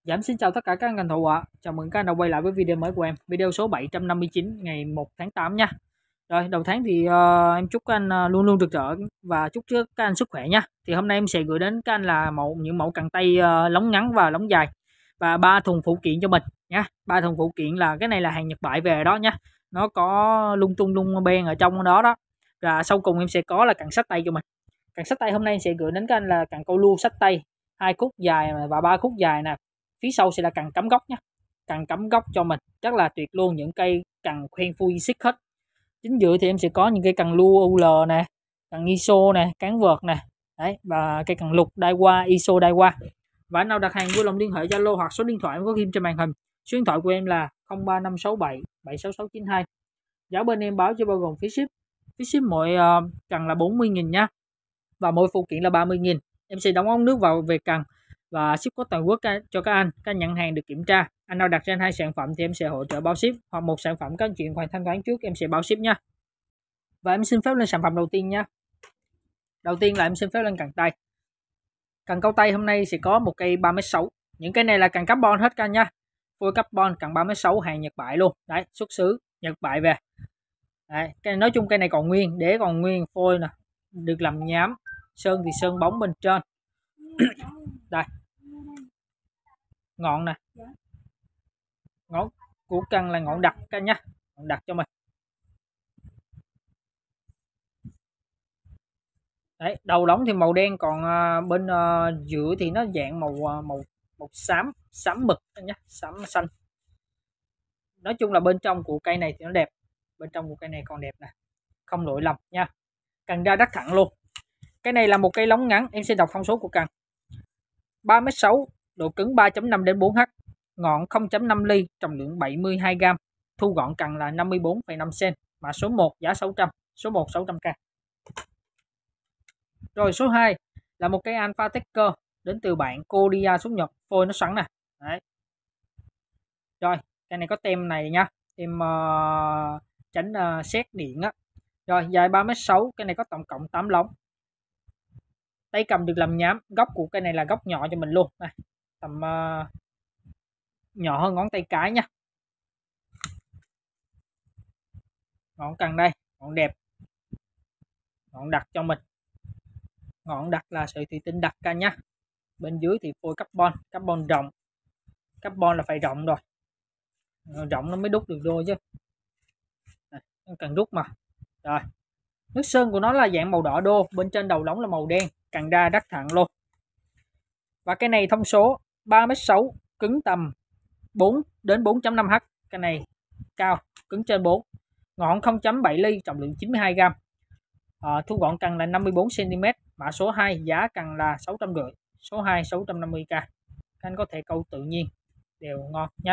Xin chào tất cả các anh ngành thầu ạ. Chào mừng các anh đã quay lại với video mới của em. Video số 759 ngày 1 tháng 8 nha. Rồi, đầu tháng thì em chúc các anh luôn luôn rực rỡ và chúc trước các anh sức khỏe nha. Thì hôm nay em sẽ gửi đến các anh là những mẫu cần tay lóng ngắn và lóng dài và 3 thùng phụ kiện cho mình nha. 3 thùng phụ kiện là cái này là hàng Nhật Bại về đó nha. Nó có lung tung lung ben ở trong đó đó. Và sau cùng em sẽ có là cần xách tay cho mình. Cần xách tay hôm nay em sẽ gửi đến các anh là cần câu lưu xách tay 2 khúc dài và 3 khúc dài nè. Phía sau sẽ là cần cắm gốc nhé, cần cắm gốc cho mình rất là tuyệt luôn, những cây cần khoen phui xích hết. Chính giữa thì em sẽ có những cây cần lưu UL nè, cần ISO nè, cán vợt nè, đấy, và cây cần lục Daiwa, ISO Daiwa. Và anh nào đặt hàng vui lòng liên hệ Zalo hoặc số điện thoại em có ghim trên màn hình. Số điện thoại của em là 03567 76692. Giá bên em báo cho bao gồm phí ship mỗi cần là 40.000 nha, và mỗi phụ kiện là 30.000. Em sẽ đóng ống nước vào về cần và ship có toàn quốc cho các anh. Các nhận hàng được kiểm tra. Anh nào đặt trên 2 sản phẩm thì em sẽ hỗ trợ bao ship, hoặc một sản phẩm các anh chuyển khoản thanh toán trước em sẽ bao ship nha. Và em xin phép lên sản phẩm đầu tiên nha. Đầu tiên là em xin phép lên cần tay. Cần câu tay hôm nay sẽ có một cây 3m6. Những cây này là cần carbon hết các anh nha. Phôi carbon cần 3m6 hàng Nhật Bại luôn. Đấy, xuất xứ Nhật Bại về. Đấy, nói chung cây này còn nguyên, đế còn nguyên, phôi nè, được làm nhám, sơn thì sơn bóng bên trên. Đây, ngọn nè, ngọn của cần là ngọn đặc các nhá, ngọn đặc cho mình. Đấy, đầu đóng thì màu đen, còn bên giữa thì nó dạng màu xám mực nhá, xám xanh. Nói chung là bên trong của cây này thì nó đẹp, bên trong của cây này còn đẹp nè, không lỗi lầm nha. Cần ra đất thẳng luôn. Cái này là một cây lóng ngắn, em sẽ đọc thông số của cần. 3m6, độ cứng 3.5 đến 4H, ngọn 0.5 ly, trọng lượng 72g, thu gọn cần là 54,5 cm, mã số 1 giá 600, số 1 600k. Rồi số 2 là một cây Alpha Tecker đến từ bạn Korea xuất Nhật, phôi nó xoắn nè. Đấy. Rồi, cây này có tem này nha, tem tránh sét điện á. Rồi, dài 3m6, cái này có tổng cộng 8 lóng. Tay cầm được làm nhám, góc của cây này là góc nhỏ cho mình luôn. Này, tầm nhỏ hơn ngón tay cái nha. Ngọn cần đây, ngọn đẹp, ngọn đặc cho mình. Ngọn đặc là sợi thủy tinh đặc ca nhá. Bên dưới thì phôi carbon rộng. Carbon là phải rộng rồi, rộng nó mới đúc được đôi chứ. Này, cần rút mà. Rồi, nước sơn của nó là dạng màu đỏ đô, bên trên đầu lóng là màu đen, cần ra đắt thẳng luôn. Và cái này thông số 3m6, cứng tầm 4 đến 4.5H. Cái này cao, cứng trên 4. Ngọn 0.7 ly, trọng lượng 92g. Thu gọn cần là 54cm, mã số 2, giá cần là 650, số 2 650k. Các anh có thể câu tự nhiên, đều ngon nha.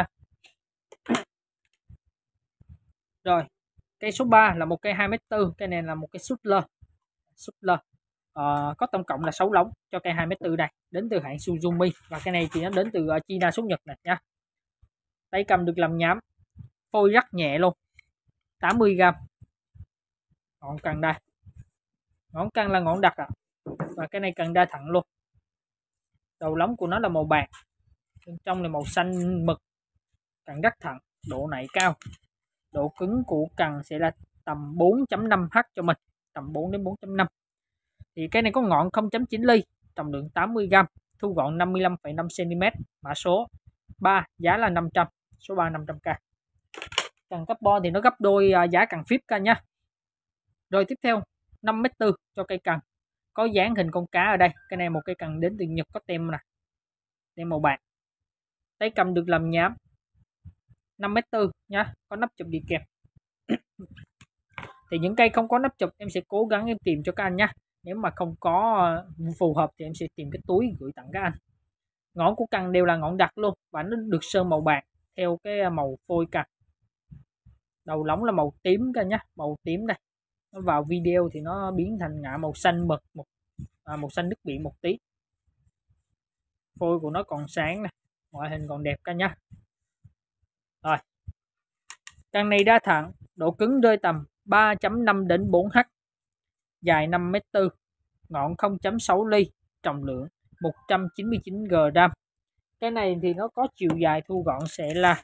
Rồi, cây số 3 là một cây 2m4, cây này là một cây Sutler. Có tổng cộng là 6 lóng cho cây 2m4 này, đến từ hãng Suzumi, và cây này thì nó đến từ China xuất Nhật này nha. Tay cầm được làm nhám, phôi rất nhẹ luôn, 80g. Ngọn cần đây, ngọn cần là ngọn đặc và cái này cần đa thẳng luôn. Đầu lóng của nó là màu bạc, bên trong là màu xanh mực, cần rất thẳng, độ nảy cao. Độ cứng của cần sẽ là tầm 4.5H cho mình, tầm 4 đến 4.5. Thì cái này có ngọn 0.9 ly, trọng lượng 80g, thu gọn 55,5cm, mã số 3, giá là 500, số 3 500k. Cần carbon thì nó gấp đôi giá cần phíp ca nha. Rồi tiếp theo 5m4 cho cây cần, có dáng hình con cá ở đây. Cái này một cây cần đến từ Nhật, có tem nè, tem màu bạc. Tay cầm được làm nhám, 5m4 nha, có nắp chụp đi kèm. Thì những cây không có nắp chụp em sẽ cố gắng em tìm cho các anh nha. Nếu mà không có phù hợp thì em sẽ tìm cái túi gửi tặng các anh. Ngọn của cần đều là ngọn đặc luôn, và nó được sơn màu bạc theo cái màu phôi cần. Đầu lóng là màu tím cả nhá, màu tím đây. Nó vào video thì nó biến thành ngã màu xanh mực, màu xanh nước biển một tí. Phôi của nó còn sáng nè, ngoại hình còn đẹp cả nhá. Rồi, cần này đa thẳng, độ cứng rơi tầm 3.5 đến 4H, dài 5m4, ngọn 0.6 ly, trọng lượng 199g, Cái này thì nó có chiều dài thu gọn sẽ là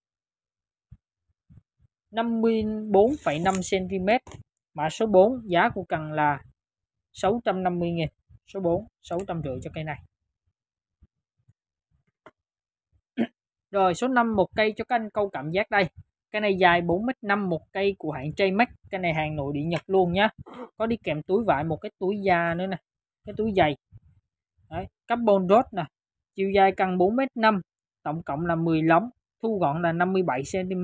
54,5 cm. Mã số 4, giá của cần là 650.000. Số 4 650 cho cây này. Rồi số 5, một cây cho các anh câu cảm giác đây. Cái này dài 4m5, một cây của hãng J-Max. Cái này hàng nội địa Nhật luôn nhá. Có đi kèm túi vải, một cái túi da nữa nè, cái túi dày. Đấy, carbon rod nè. Chiều dài cần 4m5, tổng cộng là 10 lóng, thu gọn là 57 cm.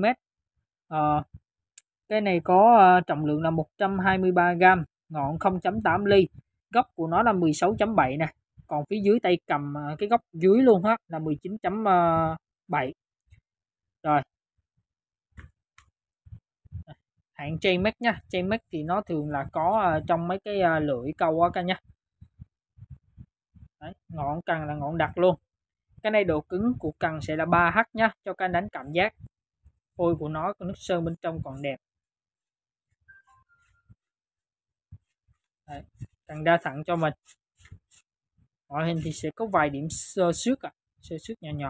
Cái này có trọng lượng là 123g, ngọn 0.8 ly, góc của nó là 16.7 nè. Còn phía dưới tay cầm cái góc dưới luôn á là 19.7. Rồi. Hãng J-Max nha. J-Max thì nó thường là có trong mấy cái lưỡi câu á cả nha. Đấy, ngọn cần là ngọn đặc luôn. Cái này độ cứng của cần sẽ là 3H nhá, cho các anh đánh cảm giác. Phôi của nó, nước sơn bên trong còn đẹp. Đấy, cần đa thẳng cho mình. Ngoại hình thì sẽ có vài điểm sơ xước nhỏ nhỏ.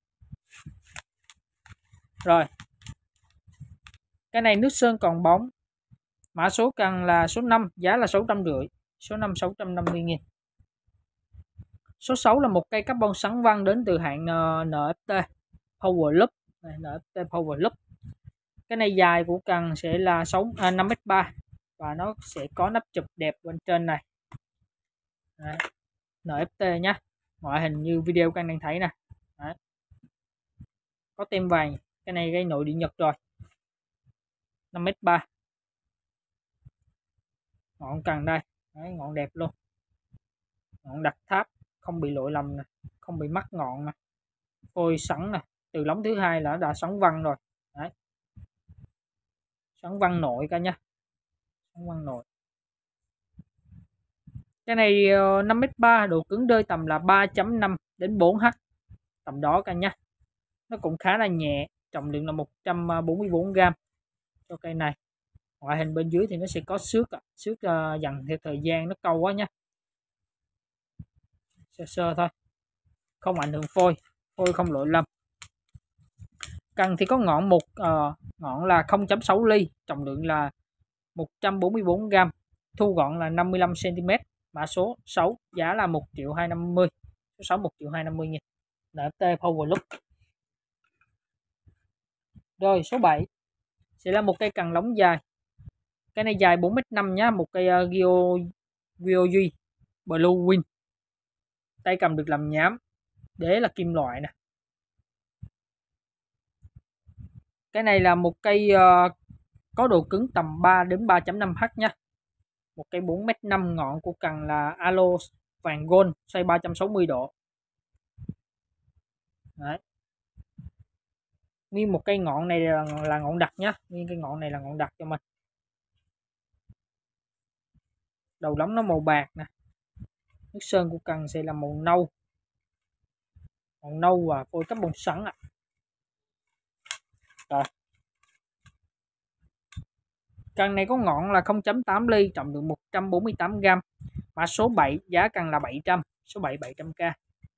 Rồi. Cái này nước sơn còn bóng. Mã số cần là số 5, giá là 650. Số 5 650.000. Số 6 là một cây carbon sắn văng đến từ hãng NFT Power Loop. NFT Power Loop. Cái này dài của cần sẽ là 5m3 và nó sẽ có nắp chụp đẹp bên trên này. Đấy, NFT nhá. Ngoại hình như video các anh đang thấy nè. Đấy. Có tem vàng. Cái này gây nội địa Nhật rồi. 5m3. Ngọn cần đây. Đấy, ngọn đẹp luôn. Ngọn đặt tháp, không bị lỗi lầm nè, không bị mắc ngọn nè. Phôi sẵn nè, từ lóng thứ hai là đã sẵn văng rồi. Đấy. Sẵn văng nội cả nha. Sẵn văng nội. Cái này 5m3, độ cứng rơi tầm là 3.5 đến 4H. Tầm đó cả nha. Nó cũng khá là nhẹ, trọng lượng là 144g cho cây này. Ngoại hình bên dưới thì nó sẽ có xước dần theo thời gian nó câu quá nha. Sơ thôi, không ảnh hưởng phôi không lỗi lầm. Cần thì có ngọn ngọn là 0.6 ly, trọng lượng là 144g, thu gọn là 55 cm. Mã số 6, giá là 1.250.000. Số 6 1.250.000. NFT Power Loop. Rồi số 7 sẽ là một cây cần lóng dài. Cái này dài 4m5 nhá, một cây Gyoji Blue Wing. Tay cầm được làm nhám, đế là kim loại nè. Cái này là một cây có độ cứng tầm 3 đến 3.5H nha. Một cây 4m5, ngọn của cần là alo vàng gold, xoay 360 độ. Đấy. Nguyên một cây ngọn này là ngọn đặc nhá. Nguyên cái ngọn này là ngọn đặc cho mình. Đầu lóng nó màu bạc nè. Nước sơn của cần sẽ là màu nâu. Màu nâu và phôi carbon sắn ạ. Rồi. Cần này có ngọn là 0.8 ly, trọng lượng 148g. Mã số 7, giá cần là 700. Số 7 700k.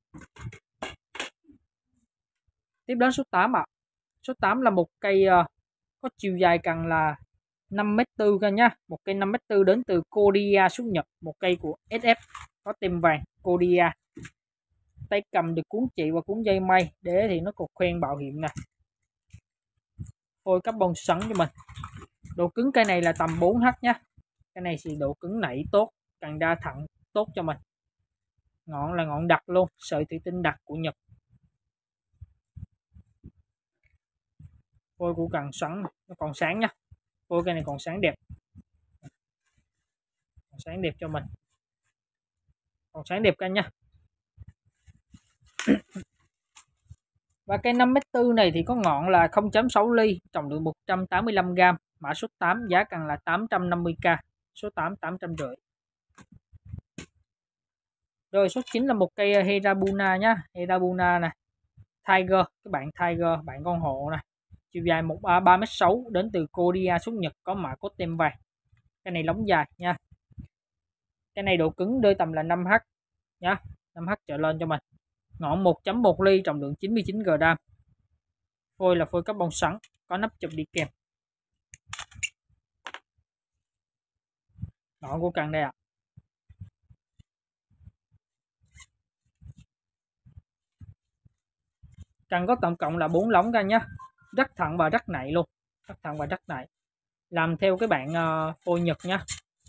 Tiếp đến số 8 ạ. Số 8 là một cây có chiều dài cần là 5m4 cả nhá. Một cây 5m4 đến từ Korea xuất Nhật. Một cây của SF có tem vàng Korea. Tay cầm được cuốn chỉ và cuốn dây may. Đế thì nó cột khoen bảo hiểm nè. Phôi carbon sắn cho mình. Độ cứng cây này là tầm 4H nhá. Cái này thì độ cứng nảy tốt, cần đa thẳng tốt cho mình. Ngọn là ngọn đặc luôn, sợi thủy tinh đặc của Nhật. Phôi của cần sắn nó còn sáng nha. Phôi cây này còn sáng đẹp. Còn sáng đẹp cho mình. Còn sáng đẹp cả nha. Và cây 5m4 này thì có ngọn là 0.6 ly, trọng lượng 185g. Mã số 8, giá cần là 850k. Số 8 850. Rồi số 9 là một cây Herabuna nhá. Herabuna nè. Tiger, các bạn Tiger, bạn con hổ nè. Chiều dài 3m6, đến từ Korea xuất Nhật, có mã code tem vàng. Cái này lóng dài nha. Cái này độ cứng rơi tầm là 5H nhá, 5H trở lên cho mình. Ngọn 1.1 ly, trọng lượng 99 g. Phôi là phôi carbon sắn, có nắp chụp đi kèm. Ngọn của cần đây ạ. Cần có tổng cộng là 4 lóng cần nhé. Rất thẳng và rất nảy luôn. Rất thẳng và rất nảy. Làm theo cái bạn phôi Nhật nha.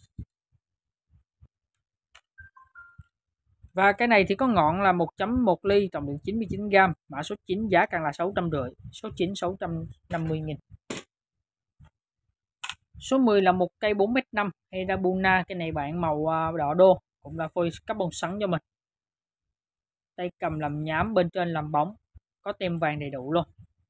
Và cái này thì có ngọn là 1.1 ly, trọng lượng 99 g, mã số 9, giá càng là 650, số 9 650.000. Số 10 là một cây 4m5 Herabuna, cái này bạn màu đỏ đô, cũng là phôi carbon sắn cho mình. Tay cầm làm nhám, bên trên làm bóng, có tem vàng đầy đủ luôn.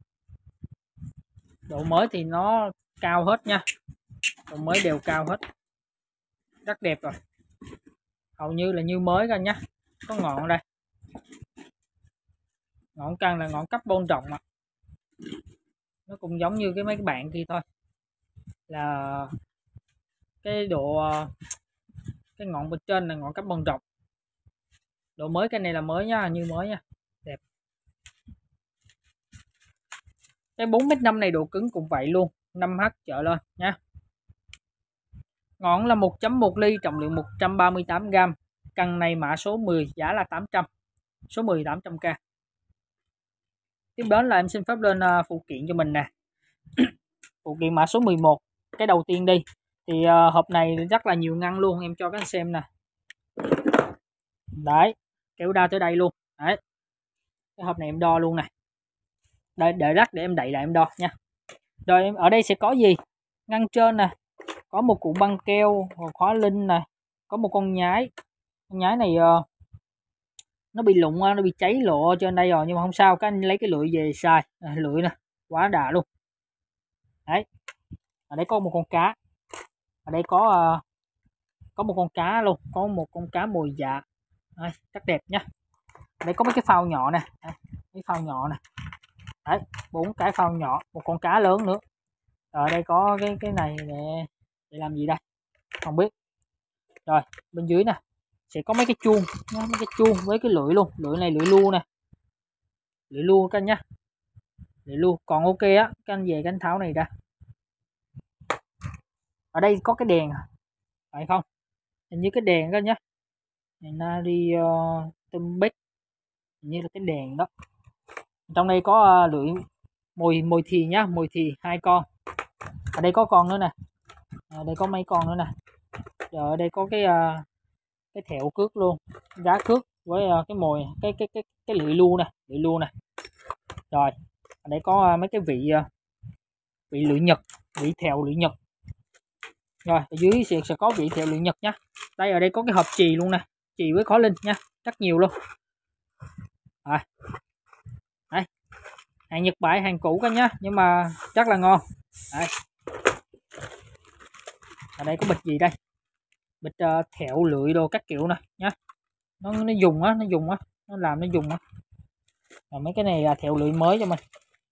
Độ mới thì nó cao hết nha, độ mới đều cao hết, rất đẹp rồi, hầu như là như mới rồi nhá. Có ngọn đây, ngọn cần là ngọn carbon rộng mà. Nó cũng giống như mấy cái bạn kia thôi, là cái độ cái ngọn bên trên là ngọn carbon rộng. Độ mới cái này là mới nha, như mới nha, đẹp. Cái 4m5 này độ cứng cũng vậy luôn, 5H trở lên nha. Ngọn là 1.1 ly, trọng lượng 138 g. Cần này mã số 10, giá là 800, số 10 800k. Tiếp đến là em xin phép lên phụ kiện cho mình nè. Phụ kiện mã số 11, cái đầu tiên đi. Thì hộp này rất là nhiều ngăn luôn, em cho các anh xem nè. Đấy, kéo đa tới đây luôn. Đấy, cái hộp này em đo luôn nè. Đây, để rắc để em đậy lại em đo nha. Rồi em ở đây sẽ có gì? Ngăn trên nè, có một cụ băng keo, một khóa linh nè, có một con nhái. Con nhái này nó bị lụng, nó bị cháy lộ trên đây rồi, nhưng mà không sao, các anh lấy cái lưỡi về xài. Lưỡi nè, quá đã luôn. Đấy, ở đây có một con cá, ở đây có một con cá luôn, có một con cá mồi dạ. Đấy, rất đẹp nhá. Ở đây có mấy cái phao nhỏ nè, mấy phao nhỏ nè. Đấy, 4 cái phao nhỏ, một con cá lớn nữa. Ở đây có cái này để làm gì đây, không biết. Rồi bên dưới nè sẽ có mấy cái chuông, mấy cái chuông với cái lưỡi luôn. Lưỡi này lưỡi lu nè, lưỡi lu các anh nhá, lưỡi lu còn ok á. Các anh về cái anh tháo này ra. Ở đây có cái đèn phải không, hình như cái đèn đó nhá, Nari Tumbeck, như là cái đèn đó. Trong đây có lưỡi mồi thì nhá, mồi thì 2 con. Ở đây có con nữa nè, ở đây có mấy con nữa nè. Rồi ở đây có cái thẹo cước luôn, giá cước với cái mồi, cái lưỡi lu nè, lưỡi lu nè. Rồi ở đây có mấy cái vị lưỡi nhật, vị thẹo lưỡi nhật. Rồi ở dưới sẽ có vị thẹo lưỡi nhật nhá. Đây ở đây có cái hộp chì luôn nè, chì với khó linh nha, rất nhiều luôn. Rồi đây, hàng Nhật Bản, hàng cũ các nhá, nhưng mà rất là ngon. Đây. Ở đây có bịch gì đây, bịch thẹo lưỡi đồ các kiểu nè nhá. Nó dùng á, nó làm nó dùng á. Rồi mấy cái này là thẹo lưỡi mới cho mình.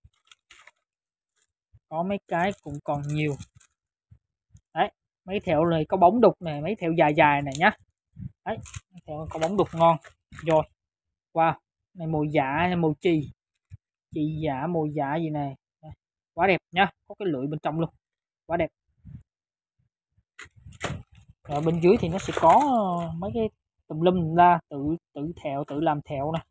Có mấy cái cũng còn nhiều. Đấy, mấy thẹo này có bóng đục này, mấy thẹo dài dài này nhá. Đấy, thẹo có bóng đục ngon. Rồi, wow, này mồi dạ, mồi chì dạ, mồi dạ gì này, quá đẹp nhá, có cái lưỡi bên trong luôn, quá đẹp. Rồi bên dưới thì nó sẽ có mấy cái tùm lum ra, tự thẹo, tự làm thẹo nè.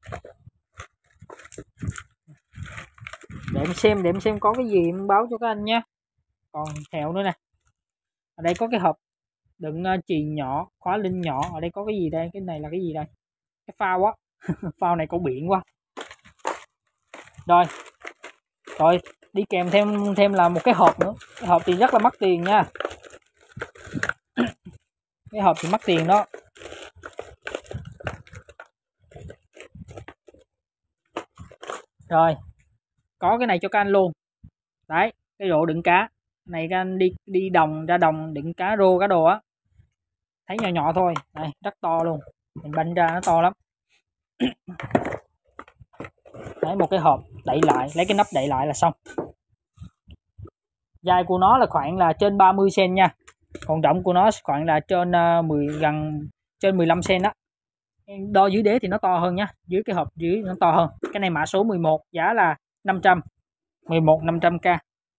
Để em xem có cái gì em báo cho các anh nhé. Còn thẹo nữa nè. Ở đây có cái hộp đựng chì nhỏ, khóa linh nhỏ. Ở đây có cái gì đây, cái này là cái gì đây, cái phao á. Phao này cổ biển quá. Rồi đi kèm thêm là một cái hộp nữa. Cái hộp thì rất là mắc tiền nha. Cái hộp thì mắc tiền đó. Rồi có cái này cho các anh luôn. Đấy, cái rổ đựng cá này, các anh đi đồng, ra đồng đựng cá rô cá đồ á, thấy nhỏ nhỏ thôi. Đây rất to luôn, mình banh ra nó to lắm. Đấy, một cái hộp đậy lại, lấy cái nắp đậy lại là xong. Dài của nó là khoảng là trên 30 cm nha, còn rộng của nó khoảng là trên 15 cm đó. Đo dưới đế thì nó to hơn nhá, dưới cái hộp dưới nó to hơn. Cái này mã số 11 giá là 500, 11 500k.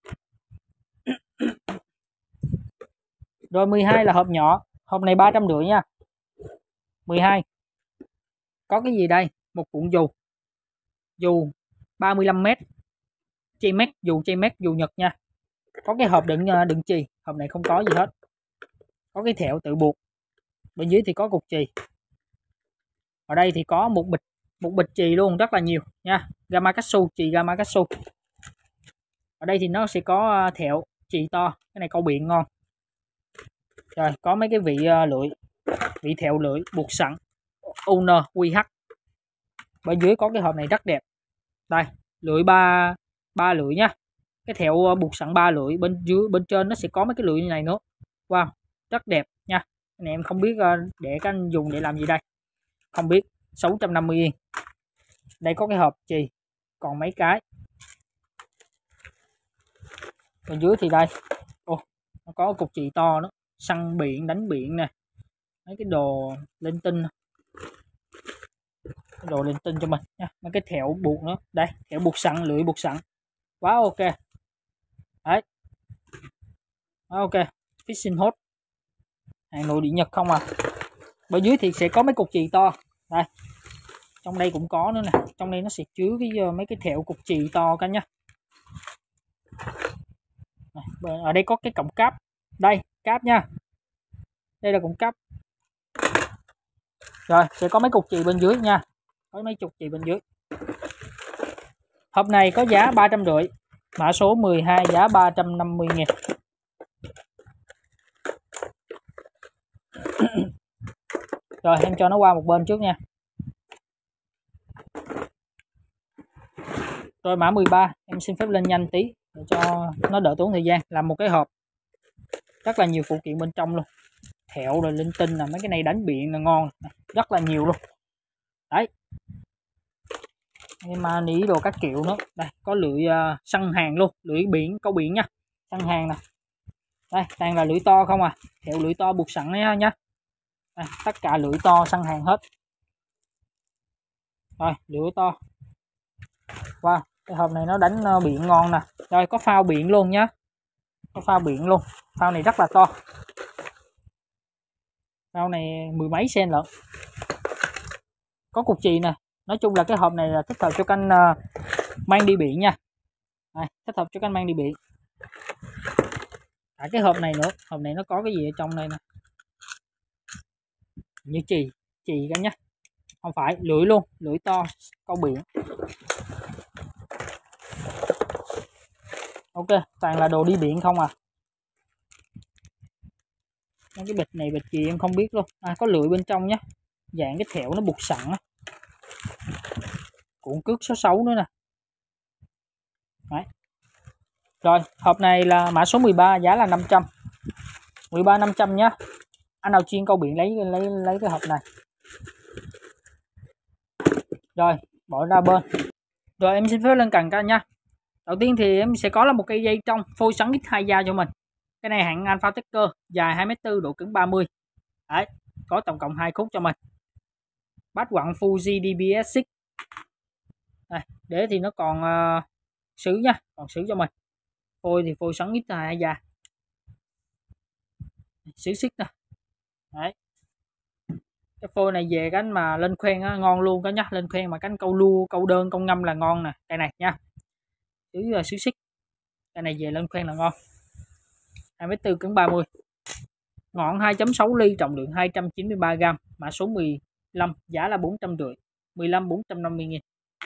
Rồi 12 là hộp nhỏ, hộp này 350 nha. 12 có cái gì đây? Một cuộn dù 35m, dù dù Nhật nha. Có cái hộp đựng chì, hộp này không có gì hết. Có cái thẹo tự buộc. Bên dưới thì có cục chì. Ở đây thì có một bịch chì luôn, rất là nhiều nha. Gamakatsu, chì Gamakatsu. Ở đây thì nó sẽ có thẹo chì to, cái này câu biện ngon. Rồi có mấy cái vị thẹo lưỡi buộc sẵn Owner QH. Bên dưới có cái hộp này rất đẹp. Đây, lưỡi ba lưỡi nha. Cái thẹo buộc sẵn 3 lưỡi, bên trên nó sẽ có mấy cái lưỡi như này nữa. Wow, rất đẹp nha. Cái này em không biết để các anh dùng để làm gì đây. Không biết. 650 yên. Đây có cái hộp chì, còn mấy cái. Bên dưới thì đây. Nó có cục chì to nữa, săn biển, đánh biển nè. Mấy cái đồ linh tinh. Đồ linh tinh cho mình nha. Mấy cái thẹo buộc nữa. Đây, thẹo buộc sẵn, lưỡi buộc sẵn. Quá ok. Đấy. Quá ok. Fishing hot. Hàng nội địa Nhật không à. Bên dưới thì sẽ có mấy cục chì to. Đây. Trong đây cũng có nữa nè. Trong đây nó sẽ chứa mấy cái thẹo cục chì to cả nha. Ở đây có cái cổng cáp. Đây, cáp nha. Đây là cổng cáp. Rồi, sẽ có mấy cục chì bên dưới nha. Có mấy cục chì bên dưới. Hộp này có giá 350. Mã số 12 giá 350.000. Rồi em cho nó qua một bên trước nha. Rồi mã 13 em xin phép lên nhanh tí để cho nó đỡ tốn thời gian. Làm một cái hộp rất là nhiều phụ kiện bên trong luôn. Thẹo rồi linh tinh là mấy cái này đánh biển là ngon, rất là nhiều luôn. Đấy. Em nỉ đồ các kiểu nữa. Đây có lưỡi săn hàng luôn, lưỡi biển, câu biển nha. Săn hàng nè. Đây toàn là lưỡi to không à. Thẹo lưỡi to buộc sẵn nha. Đây, tất cả lưỡi to săn hàng hết. Rồi lưỡi to. Wow, cái hộp này nó đánh biển ngon nè. Rồi có phao biển luôn nhá. Có phao biển luôn. Phao này rất là to. Phao này 10 mấy cm lận. Có cục chì nè. Nói chung là cái hộp này là thích hợp cho canh mang đi biển nha. Đây, thích hợp cho canh mang đi biển. Cái hộp này nữa. Hộp này nó có cái gì ở trong đây nè. Như chì cả nhá. Không phải, lưỡi luôn, lưỡi to câu biển. Ok, toàn là đồ đi biển không à. Cái bịch này bịch gì em không biết luôn. Có lưỡi bên trong nhé. Dạng cái thẹo nó buộc sẵn á. Cuộn cước 66 nữa nè. Đấy. Rồi, hộp này là mã số 13 giá là 500. 13 500 nhá. Anh nào chuyên câu biển lấy cái hộp này. Rồi, bỏ ra bên. Rồi em xin phép lên cần ca nha. Đầu tiên thì em sẽ có là một cây dây trong phôi xoắn X2 da cho mình. Cái này hãng Alpha Tecker, dài 2m4, độ cứng 30. Đấy, có tổng cộng 2 khúc cho mình. Bát quặng Fuji DBS6. Đây, đế thì nó còn sứ nha, còn sứ cho mình. Phôi thì phôi xoắn X2 da. Sứ xích nè. Đấy. Cái phôi này về cánh mà lên khoen á, ngon luôn đó nhá, lên khoen mà cánh câu lua, câu đơn, câu ngâm là ngon nè. Cây này nha. Sứ xích. Cây này về lên khoen là ngon. 2m4 cứng 30. Ngọn 2.6 ly, trọng lượng 293g, mã số 15, giá là 450. 15 450.000.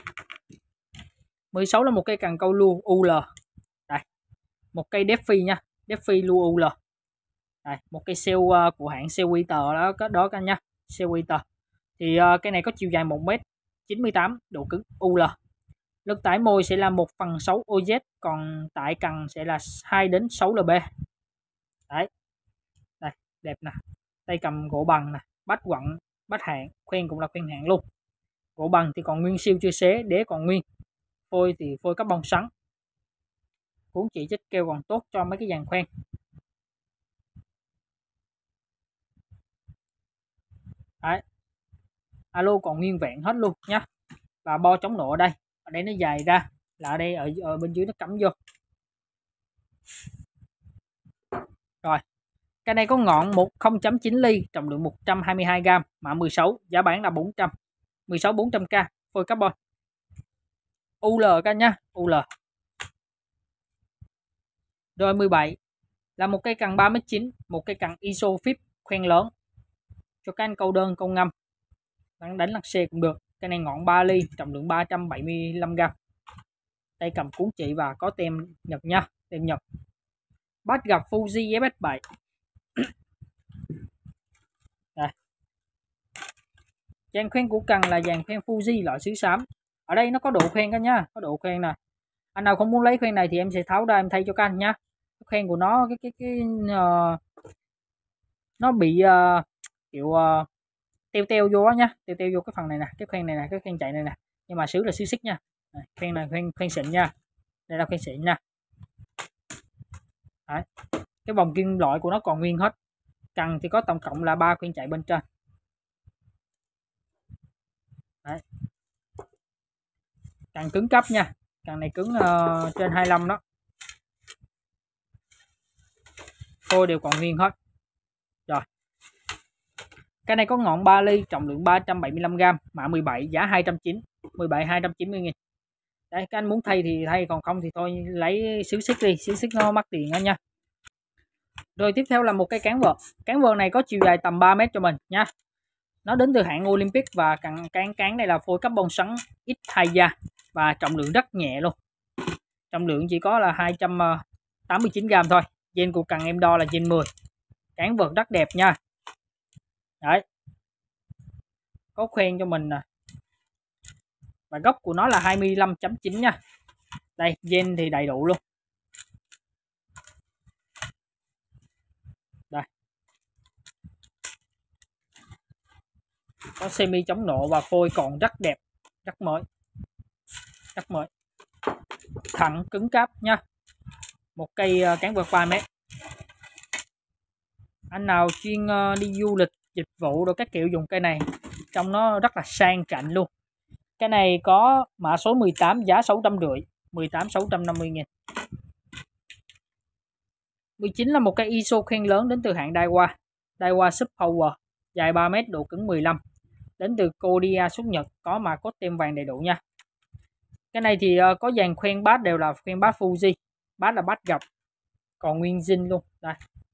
16 là một cây cần câu lua UL. Đây. Một cây Defi nha, Defi lua UL. Đây, một cây sale của hãng Seaweather đó các nha, Seaweather. Thì cây này có chiều dài 1m98, độ cứng UL. Lực tải mồi sẽ là 1/6 OZ, còn tải cần sẽ là 2 đến 6 lb. Đấy. Đây, đẹp nè. Tay cầm gỗ bằng nè, bát quặng, bát hạng, khoen cũng là khoen hạng luôn. Gỗ bằng thì còn nguyên siêu chưa xé, đế còn nguyên. Phôi thì phôi carbon sắn. Cuốn chỉ chất keo còn tốt cho mấy cái dàn khoen. Đấy. alo còn nguyên vẹn hết luôn nhá. Và bo chống nổ ở đây nó dài ra, là ở đây ở bên dưới nó cắm vô. Rồi, cái này có ngọn 0.9 ly, trọng lượng 122g, mã 16, giá bán là 400k, phôi carbon. UL các nhá, UL. Rồi 17 là một cây cần 3m9, một cây cần ISO FIP khoen lớn cho các anh câu đơn, câu ngâm, đánh lắc xe cũng được. Cái này ngọn 3 ly, trọng lượng 375g. Tay cầm cuốn chỉ và có tem Nhật nha, tem Nhật. Bát gặp Fuji FS7. Đây. Dàn khoen của cần là dàn khoen Fuji loại sứ xám. Ở đây nó có độ khoen các nhá, có độ khoen nè. Anh nào không muốn lấy khoen này thì em sẽ tháo ra em thay cho các anh nhá. Khoen của nó nó bị kiểu teo vô nhá, teo vô cái phần này nè, cái khoen này nè, cái khoen chạy này nè. Nhưng mà sứ là sứ xích nha. Khoen này khoen xịn nha. Đây là khoen xịn nha. Đấy. Cái vòng kim loại của nó còn nguyên hết. Cần thì có tổng cộng là 3 khoen chạy bên trên. Đấy. Cần cứng cấp nha, cần này cứng trên 25 đó. Phôi đều còn nguyên hết. Rồi. Cái này có ngọn 3 ly, trọng lượng 375g, mã 17, giá 290.000. Đấy, các anh muốn thay thì thay, còn không thì thôi lấy xứ xích đi, xứ xích nó mắc tiền đó nha. Rồi tiếp theo là một cái cán vợt. Cán vợt này có chiều dài tầm 3 m cho mình nha. Nó đến từ hãng Olympic và cán này là phôi carbon xoắn X2 da và trọng lượng rất nhẹ luôn. Trọng lượng chỉ có là 289g thôi. Gen của cần em đo là gen 10. Cán vợt rất đẹp nha. Đấy. Có khoen cho mình nè. Và gốc của nó là 25.9 nha. Đây, gen thì đầy đủ luôn. Đây. Có semi chống nổ và phôi còn rất đẹp, rất mới. Rất mới. Thẳng cứng cáp nha. Một cây cán vợt 3 m. Anh nào chuyên đi du lịch, dịch vụ rồi các kiểu dùng cây này, trong nó rất là sang chảnh luôn. Cái này có mã số 18, giá 650, 18.650.000. 19 là một cây ISO khoen lớn đến từ hãng Daiwa Sub Power, dài 3 m, độ cứng 15, đến từ Korea xuất Nhật, có mã code tem vàng đầy đủ nha. Cái này thì có dàn khoen bát đều là khoen bát Fuji, bát là bát gập, còn nguyên zin luôn. Đây.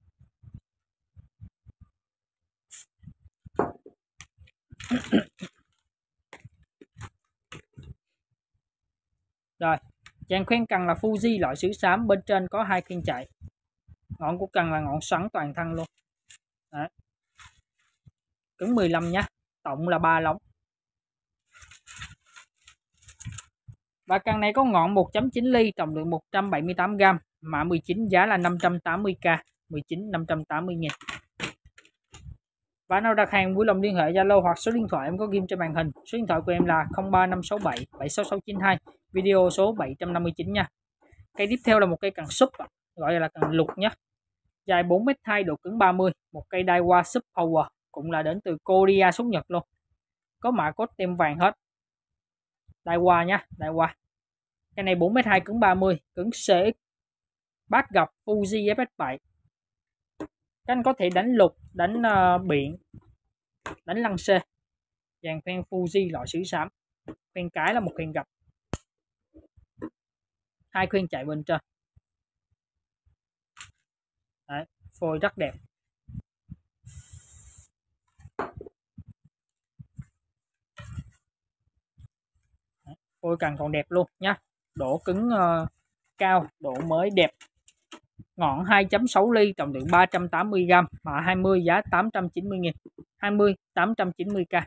Rồi, dàn khoen cần là Fuji loại sứ xám, bên trên có 2 khoen chạy. Ngọn của cần là ngọn xoắn toàn thân luôn. Đấy. Cứng 15 nhá, tổng là 3 lóng. Và cần này có ngọn 1.9 ly, trọng lượng 178g, mã 19, giá là 580k, 19.580.000. Và nào đặt hàng vui lòng liên hệ Zalo hoặc số điện thoại em có ghim trên màn hình. Số điện thoại của em là 03567 76692, video số 759 nha. Cây tiếp theo là một cây cần súp, gọi là cần lục nhé. Dài 4m2, độ cứng 30, một cây Daiwa Sub Power, cũng là đến từ Korea xuất Nhật luôn. Có mã code tem vàng hết. Daiwa nha, Daiwa. Cái này 4m2, cứng 30, cứng CX. Bát gập Fuji FS7. Các anh có thể đánh lục, đánh biển, đánh lăng xê. Dàn khoen Fuji loại sứ xám. Khoen cái là một khoen gập. 2 khoen chạy bên trên. Đấy, phôi rất đẹp. Đấy, phôi cần còn đẹp luôn nhá. Độ cứng cao, độ mới đẹp. Ngọn 2.6 ly, trọng lượng 380g, mã 20, giá 890.000, 20 890k.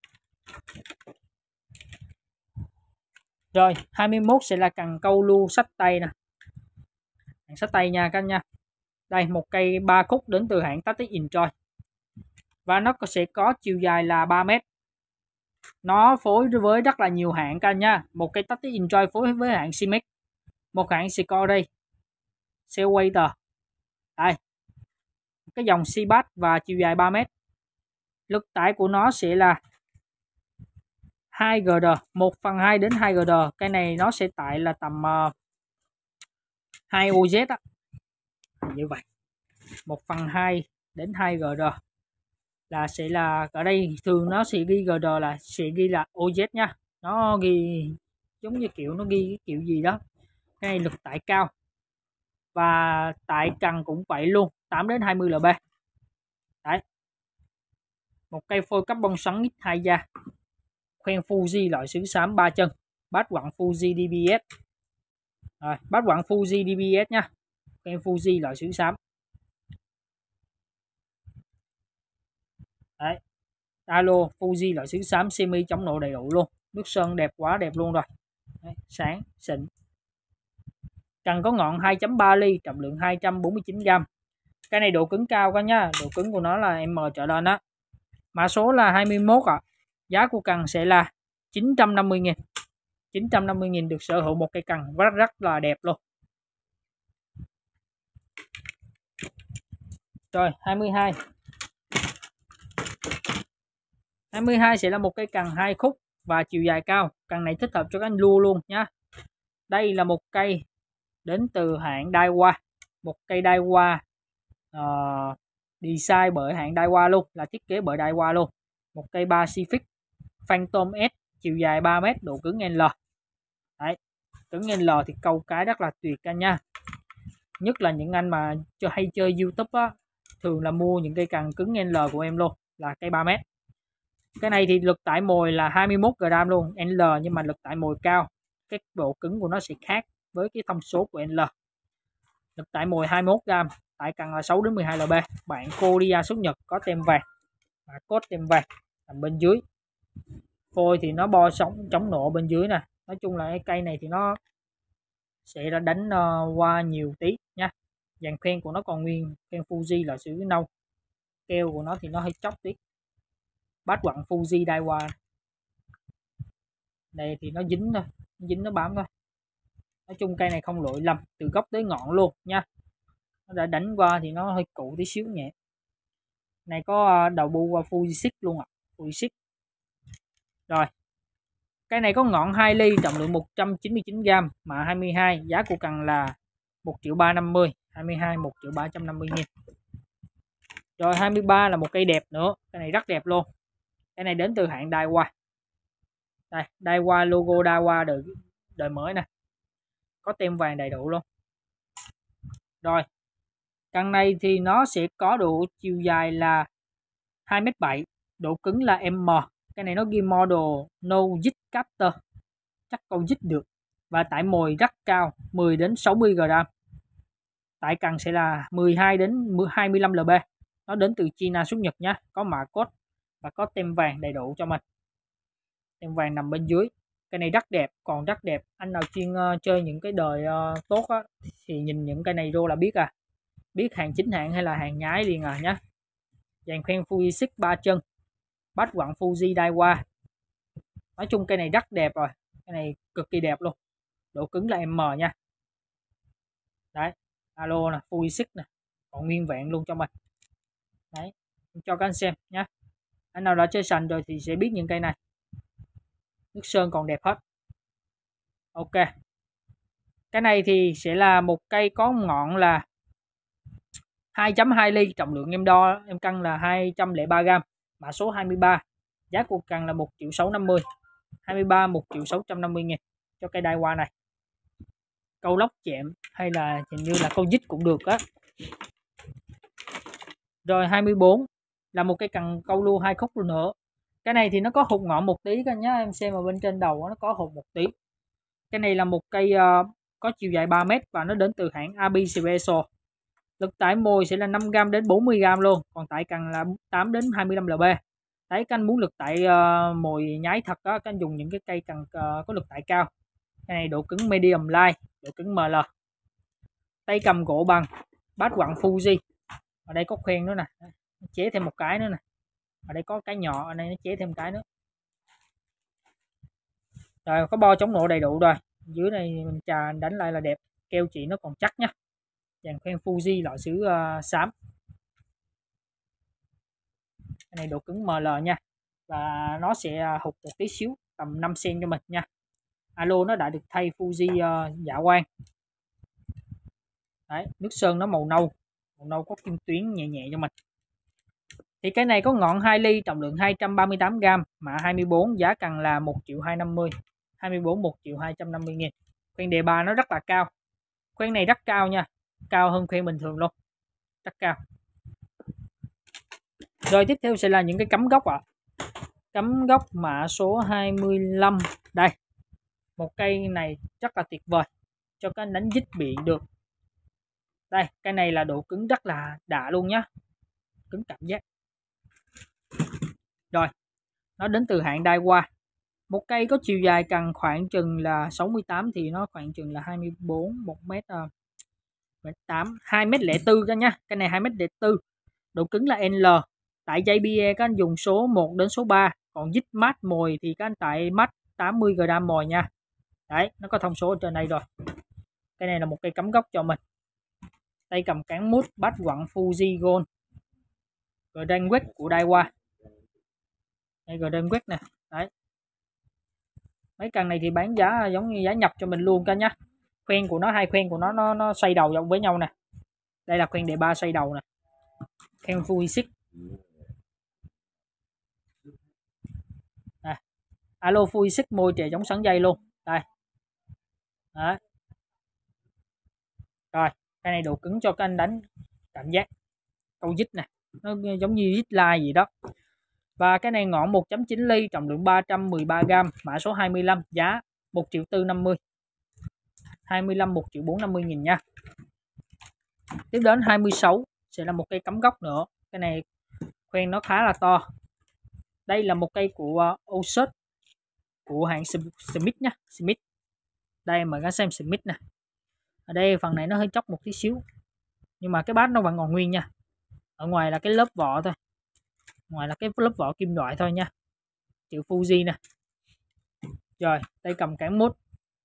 Rồi 21 sẽ là cần câu lưu sách tay nè, sách tay nha các anh nha. Đây, một cây 3 khúc đến từ hãng Tactic Enjoy và nó sẽ có chiều dài là 3 m. Nó phối với rất là nhiều hãng các anh nha. Một cây Tactic Enjoy phối với hãng Simex, một hãng Sikoray, Sailwater. Đây, cái dòng Seabass và chiều dài 3 m. Lực tải của nó sẽ là 2GD, 1/2 đến 2GD. Cây này nó sẽ tại là tầm 2 OZ á, như vậy 1/2 đến 2GD là sẽ là ở đây thường nó sẽ ghi GD là sẽ ghi là OZ nha, nó ghi giống như kiểu nó ghi cái kiểu gì đó. Cái này lực tải cao và tải cần cũng vậy luôn, 8 đến 20 lb. Đấy, một cây phôi carbon xoắn ít 2 da, khoen Fuji loại xứ xám 3 chân, bát quặng Fuji DBS. Rồi, bát quặng Fuji DBS nha, khoen Fuji loại xứ xám. Đấy, alo Fuji loại xứ xám semi chống nổ đầy đủ luôn, nước sơn đẹp quá đẹp luôn rồi. Đấy, sáng xịn. Cần có ngọn 2.3 ly, trọng lượng 249g. Cái này độ cứng cao quá nhá, độ cứng của nó là M trở lên á. Mã số là 21 ạ. Giá của cần sẽ là 950.000. 950.000 được sở hữu một cây cần rất là đẹp luôn. Rồi 22. 22 sẽ là một cây cần 2 khúc và chiều dài cao. Cần này thích hợp cho các anh lua luôn nhá. Đây là một cây đến từ hãng Daiwa, một cây Daiwa design bởi hãng Daiwa luôn, là thiết kế bởi Daiwa luôn. Một cây Pacific Phantom S, chiều dài 3m, độ cứng L. Đấy, cứng L thì câu cái rất là tuyệt anh nha. Nhất là những anh mà hay chơi YouTube á, thường là mua những cây cần cứng L của em luôn, là cây 3m. Cái này thì lực tải mồi là 21g luôn, L, nhưng mà lực tải mồi cao, cái độ cứng của nó sẽ khác với cái thông số của L. Lực tải mồi 21g, tải cần là 6 đến 12 lb. Bạn Korea xuất Nhật, có tem vàng, mã code tem vàng nằm bên dưới. Phôi thì nó bo sóng chống nổ bên dưới nè. Nói chung là cái cây này thì nó sẽ đã đánh qua nhiều tí nha. Dàn khoen của nó còn nguyên, khoen Fuji là xứ nâu, keo của nó thì nó hơi chóc tí. Bát quặng Fuji Daiwa đây thì nó dính thôi, dính nó bám thôi. Nói chung cây này không lỗi lầm từ gốc tới ngọn luôn nha. Nó đã đánh qua thì nó hơi cụ tí xíu nhẹ. Này có đầu bu qua Fuji luôn ạ, Fuji. Rồi, cái này có ngọn 2 ly, trọng lượng 199g, mã 22, giá của cần là 1.350.000, 22 1.350.000. Rồi 23 là một cây đẹp nữa, cái này rất đẹp luôn. Cái này đến từ hãng Daiwa. Đây, Daiwa, logo Daiwa đời mới nè, có tem vàng đầy đủ luôn. Rồi, cần này thì nó sẽ có độ chiều dài là 2m7, độ cứng là M. Cái này nó ghi model no zit captor, chắc câu zit được. Và tải mồi rất cao, 10 đến 60g. Tải cần sẽ là 12 đến 25 lb. Nó đến từ China xuất Nhật nhé, có mã code và có tem vàng đầy đủ cho mình. Tem vàng nằm bên dưới. Cái này rất đẹp, còn rất đẹp. Anh nào chuyên chơi những cái đời tốt á, thì nhìn những cái này vô là biết à. Biết hàng chính hãng hay là hàng nhái liền à nhé. Dàn khoen Fuji 3 chân, bát quặng Fuji Daiwa. Nói chung cây này rất đẹp rồi, cái này cực kỳ đẹp luôn. Độ cứng là M nha. Đấy, alo nè, Fuji nè, còn nguyên vẹn luôn cho mình. Đấy, cho các anh xem nhé. Anh nào đã chơi sành rồi thì sẽ biết những cây này. Nước sơn còn đẹp hết. Ok. Cái này thì sẽ là một cây có ngọn là 2.2 ly, trọng lượng em đo em cân là 203g, mã số 23, giá của cần là 1.650.000, 23 1.650.000 cho cây Daiwa này. Câu lóc chẹm hay là hình như là câu dít cũng được á. Rồi 24 là một cây cần câu lưu 2 khúc nữa. Cái này thì nó có hụt ngọn một tí các nhá, em xem ở bên trên đầu nó có hụt một tí. Cái này là một cây có chiều dài 3m và nó đến từ hãng AB Special. Lực tải mồi sẽ là 5g đến 40g luôn, còn tải cần là 8 đến 25 lb. Đấy, các anh muốn lực tải mồi nhái thật đó, các anh dùng những cái cây cần có lực tải cao. Cái này độ cứng medium light, độ cứng ML. Tay cầm gỗ bằng, bát quặng Fuji. Ở đây có khoen nữa nè, chế thêm một cái nữa nè. Ở đây có cái nhỏ, ở đây nó chế thêm cái nữa. Rồi có bo chống nổ đầy đủ rồi. Dưới này mình chà đánh lại là đẹp, keo chỉ nó còn chắc nhá. Dàn khoen Fuji loại xứ xám. Cái này độ cứng ML nha, và nó sẽ hụt một tí xíu tầm 5 cm cho mình nha. Alo nó đã được thay Fuji dạ quang. Đấy, nước sơn nó màu nâu có kim tuyến nhẹ nhẹ cho mình. Thì cái này có ngọn 2 ly, trọng lượng 238g, mã 24, giá cần là 1.250.000, 24 1.250.000. Khoen đề ba nó rất là cao. Khoen này rất cao nha, cao hơn khoen bình thường luôn, rất cao. Rồi tiếp theo sẽ là những cái cắm gốc ạ. Cắm gốc mã số 25. Đây, một cây này rất là tuyệt vời cho cái đánh dít biển được. Đây, cây này là độ cứng rất là đã luôn nhá, cứng cảm giác. Rồi, nó đến từ hãng Daiwa. Một cây có chiều dài cần khoảng chừng là 68 thì nó khoảng chừng là 24, 1m8, 2m04 các nha. Cái này 2m04. Độ cứng là L. Tại JBL các anh dùng số 1 đến số 3, còn dít mát mồi thì các anh tại mát 80g mồi nha. Đấy, nó có thông số ở trên đây rồi. Cái này là một cây cắm gốc cho mình. Tay cầm cán mút bát quặng Fuji Gold. Grand Quest của Daiwa. Đây Grand Quest nè. Đấy. Mấy cần này thì bán giá giống như giá nhập cho mình luôn cả nhá. Khoen của nó, hai khoen của nó xoay đầu với nhau nè. Đây là khoen đề ba xoay đầu nè. Khoen Fuji 6. Alo Fuji 6 môi trẻ chống sắn dây luôn. Đây. Đấy. Rồi, cái này độ cứng cho các anh đánh cảm giác câu dít nè, nó giống như dít lai gì đó. Và cái này ngọn 1.9 ly, trọng lượng 313g, mã số 25, giá 1.450.000, 25 1.450.000 nha. Tiếp đến 26 sẽ là một cây cắm gốc nữa. Cái này khoen nó khá là to. Đây là một cây của Oshut, của hãng Smith nhá, Smith. Đây mời các xem Smith nè. Ở đây phần này nó hơi chóc một tí xíu, nhưng mà cái bát nó vẫn còn nguyên nha. Ở ngoài là cái lớp vỏ thôi, ngoài là cái lớp vỏ kim loại thôi nha. Chữ Fuji nè. Rồi tay cầm cán mút,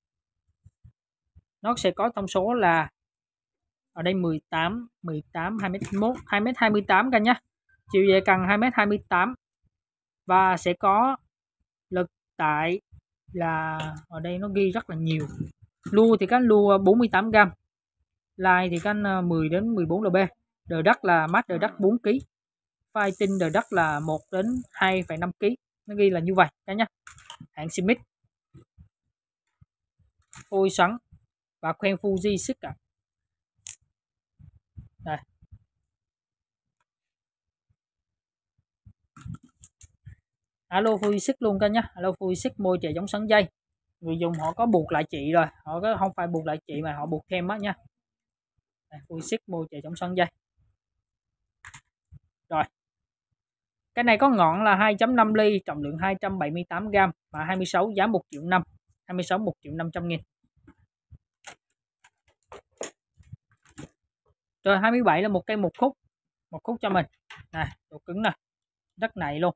nó sẽ có thông số là ở đây 18 2m21, 2m28 cả nhá. Chiều dài cần 2m28 và sẽ có lực tải là ở đây nó ghi rất là nhiều. Lua thì các lua 48g, lai thì các 10 đến 14 lb, đời đất là mát đời đất 4 kg, phai tinh đời đất là 1 đến 2,5 kg. Nó ghi là như vậy cả nhá. Hãng Smith. Phôi xoắn và khoen Fuji 6 cả. Đây. Alo Fuji 6 luôn cả nhá. Alo Fuji 6 môi trẻ giống sắn dây. Người dùng họ có buộc lại chị rồi, họ có không phải buộc lại chị mà họ buộc thêm á nha. Fuji 6 môi trẻ giống sắn dây. Rồi. Cái này có ngọn là 2.5 ly, trọng lượng 278g, mã 26, giá 1.500.000, 26 1.500.000. Rồi 27 là một cây một khúc cho mình. Nè, độ cứng nè, rất nảy luôn.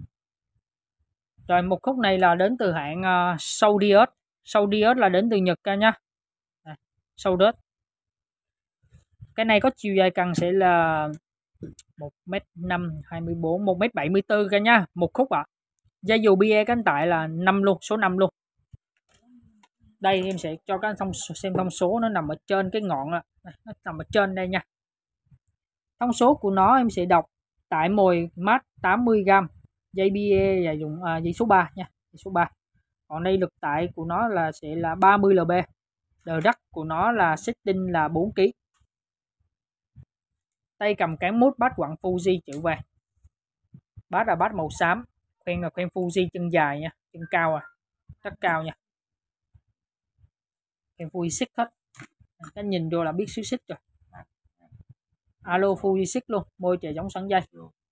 Rồi một khúc này là đến từ hãng Saudius. Saudius là đến từ Nhật ca nhá. Saudius. Cái này có chiều dài cần sẽ là 1m5 24, 1m74 cả nha, một khúc ạ. Dây dù bia cánh tại là 5 luôn, số 5 luôn. Đây em sẽ cho các anh xem thông số, nó nằm ở trên cái ngọn đó. Nó nằm ở trên đây nha. Thông số của nó em sẽ đọc tại mồi mát 80g, dây bia và dùng dây số 3 nha, dây số 3. Còn đây lực tải của nó là sẽ là 30 lb. Đời đất của nó là setting là 4 kg. Tay cầm cán mút bát quặng Fuji chữ vàng. Bát là bát màu xám, khoen là khoen Fuji chân dài nha, chân cao à, rất cao nha. Khoen Fuji 6 hết. Cái nhìn vô là biết xíu xích rồi. Alo Fuji 6 luôn, môi trẻ giống sắn dây.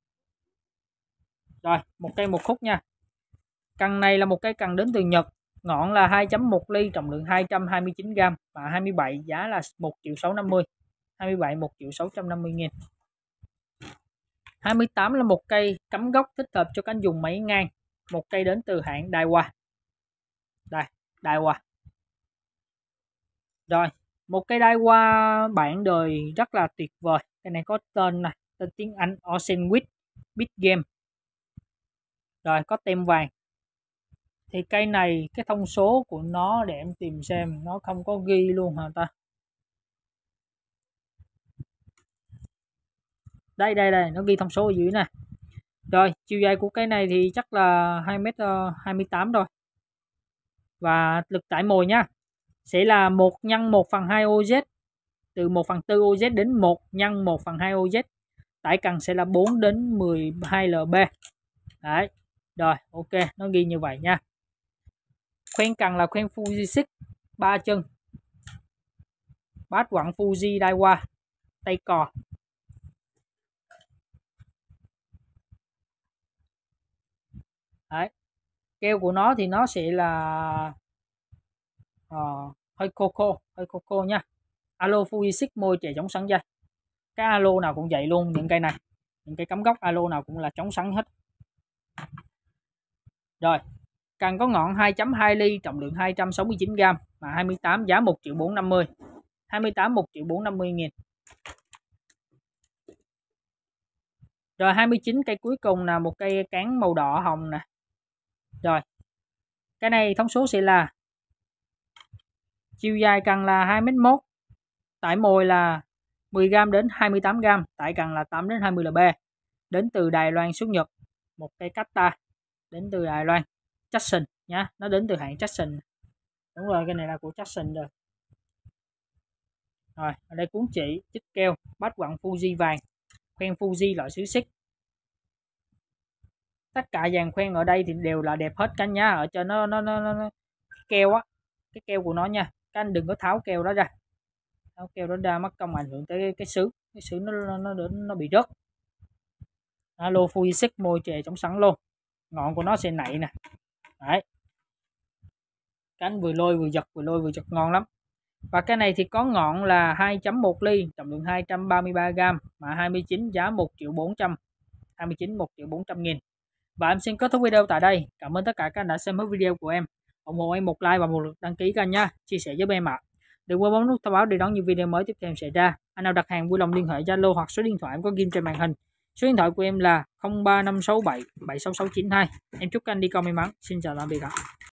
Rồi, một cây một khúc nha. Cần này là một cây cần đến từ Nhật, ngọn là 2.1 ly, trọng lượng 229g, và 27, giá là 1.650.000, 27 1.650.000. 28 là một cây cắm gốc thích hợp cho cánh dùng máy ngang, một cây đến từ hãng Daiwa. Đây, Daiwa. Rồi, một cây Daiwa bản đời rất là tuyệt vời. Cái này có tên này, tên tiếng Anh Ocean With Big Game. Rồi, có tem vàng. Thì cây này cái thông số của nó để em tìm xem, nó không có ghi luôn hả ta? Đây, nó ghi thông số ở dưới này. Rồi, chiều dài của cây này thì chắc là 2m28 rồi. Và lực tải mồi nhá, sẽ là 1 nhân 1/2 OZ, từ 1/4 OZ đến 1 nhân 1/2 OZ. Tải cần sẽ là 4 đến 12 lb. Đấy. Rồi, ok, nó ghi như vậy nha. Khoen cần là khoen Fuji 6 3 chân. Bát quặng Fuji Daiwa, tay cò. Đấy. Keo của nó thì nó sẽ là hơi coco nha. Alo Fuji 6 môi trẻ chống sắn dây. Cái alo nào cũng vậy luôn, những cây này, những cây cắm gốc alo nào cũng là chống sắn hết. Rồi, cần có ngọn 2.2 ly, trọng lượng 269g, mà 28, giá 1.450.000, 28 1.450.000. Rồi 29 cây cuối cùng là một cây cán màu đỏ hồng nè. Rồi, cái này thông số sẽ là chiều dài cần là 2m1, tải mồi là 10g đến 28g, tải cần là 8 đến 20 lb. Đến từ Đài Loan xuất Nhật, một cây Kata đến từ Đài Loan, Jackson nhá, nó đến từ hãng Jackson. Đúng rồi, cái này là của Jackson rồi. Rồi, ở đây cuốn chỉ, chích keo, bát quặng Fuji vàng, khoen Fuji loại xứ xích. Tất cả dàn khoen ở đây thì đều là đẹp hết cả nhá, ở trên nó keo á, cái keo của nó nha, các anh đừng có tháo keo đó ra, tháo keo đó ra mất công ảnh hưởng tới cái sứ nó bị rớt. Alo Fuji 6 môi chè chống sắn luôn, ngọn của nó sẽ nảy nè. Đấy, cánh vừa lôi vừa giật ngon lắm. Và cái này thì có ngọn là 2.1 ly, trọng lượng 233g, mà 29, giá 1.400.000, 29 1.400.000. Và em xin kết thúc video tại đây. Cảm ơn tất cả các anh đã xem hết video của em. Ủng hộ em một like và một lượt đăng ký kênh nha, chia sẻ giúp em ạ. Đừng quên bấm nút thông báo để đón những video mới tiếp theo sẽ ra. Anh nào đặt hàng vui lòng liên hệ Zalo hoặc số điện thoại em có ghim trên màn hình. Số điện thoại của em là 0356776692. Em chúc các anh đi câu may mắn. Xin chào tạm biệt ạ.